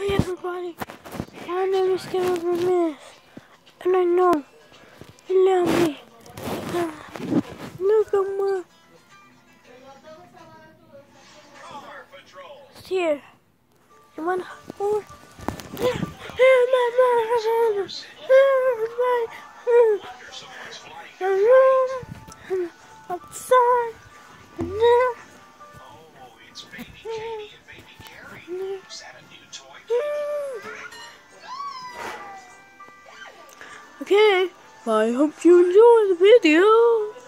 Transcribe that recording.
Hi everybody, my name is Kevin Ramirez, and I know you love me. Look at my it's here. You want more? Outside. It's Baby Katie and Baby Carrie. Is that a new toy? Okay, I hope you enjoy the video.